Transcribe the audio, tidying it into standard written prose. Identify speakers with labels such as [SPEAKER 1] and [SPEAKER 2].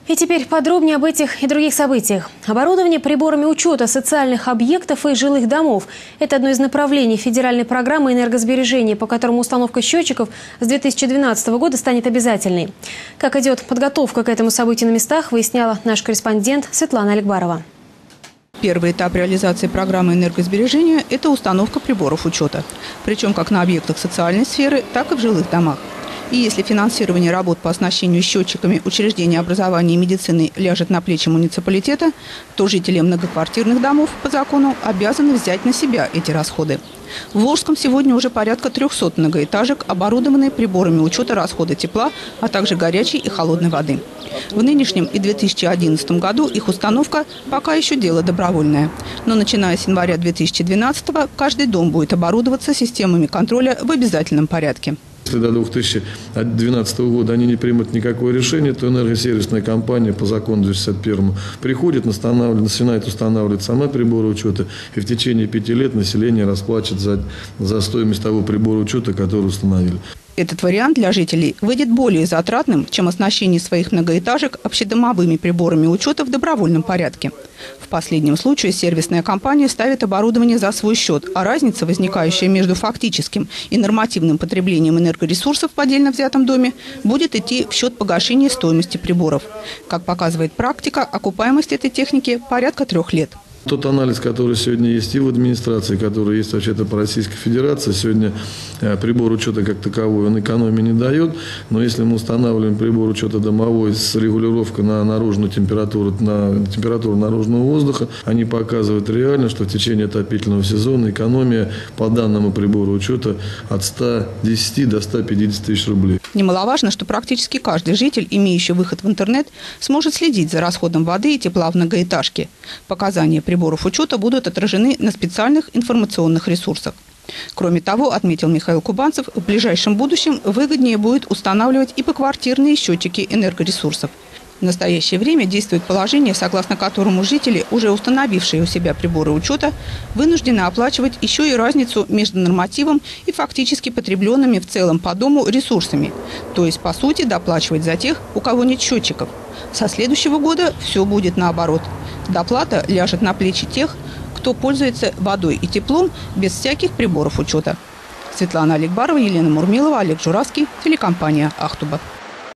[SPEAKER 1] И теперь подробнее об этих и других событиях. Оборудование приборами учета социальных объектов и жилых домов – это одно из направлений федеральной программы энергосбережения, по которому установка счетчиков с 2012 года станет обязательной. Как идет подготовка к этому событию на местах, выясняла наш корреспондент Светлана Аликбарова.
[SPEAKER 2] Первый этап реализации программы энергосбережения – это установка приборов учета. Причем как на объектах социальной сферы, так и в жилых домах. И если финансирование работ по оснащению счетчиками учреждений образования и медицины ляжет на плечи муниципалитета, то жители многоквартирных домов по закону обязаны взять на себя эти расходы. В Волжском сегодня уже порядка 300 многоэтажек, оборудованные приборами учета расхода тепла, а также горячей и холодной воды. В нынешнем и 2011 году их установка пока еще дело добровольное. Но начиная с января 2012 каждый дом будет оборудоваться системами контроля в обязательном порядке.
[SPEAKER 3] Если до 2012 года они не примут никакое решение, то энергосервисная компания по закону 261 приходит, начинает устанавливать сама приборы учета, и в течение 5 лет население расплачивает за стоимость того прибора учета, который установили.
[SPEAKER 2] Этот вариант для жителей выйдет более затратным, чем оснащение своих многоэтажек общедомовыми приборами учета в добровольном порядке. В последнем случае сервисная компания ставит оборудование за свой счет, а разница, возникающая между фактическим и нормативным потреблением энергоресурсов в отдельно взятом доме, будет идти в счет погашения стоимости приборов. Как показывает практика, окупаемость этой техники порядка 3 лет.
[SPEAKER 3] Тот анализ, который сегодня есть и в администрации, который есть вообще-то по Российской Федерации, сегодня прибор учета как таковой, он экономии не дает, но если мы устанавливаем прибор учета домовой с регулировкой на наружную температуру, на температуру наружного воздуха, они показывают реально, что в течение отопительного сезона экономия по данному прибору учета от 110 до 150 тысяч рублей.
[SPEAKER 2] Немаловажно, что практически каждый житель, имеющий выход в интернет, сможет следить за расходом воды и тепла в многоэтажке. Показания приборов учета будут отражены на специальных информационных ресурсах. Кроме того, отметил Михаил Кубанцев, в ближайшем будущем выгоднее будет устанавливать и поквартирные счетчики энергоресурсов. В настоящее время действует положение, согласно которому жители, уже установившие у себя приборы учета, вынуждены оплачивать еще и разницу между нормативом и фактически потребленными в целом по дому ресурсами. То есть, по сути, доплачивать за тех, у кого нет счетчиков. Со следующего года все будет наоборот. Доплата ляжет на плечи тех, кто пользуется водой и теплом без всяких приборов учета. Светлана Аликбарова, Елена Мурмилова, Олег Журавский, телекомпания «Ахтуба».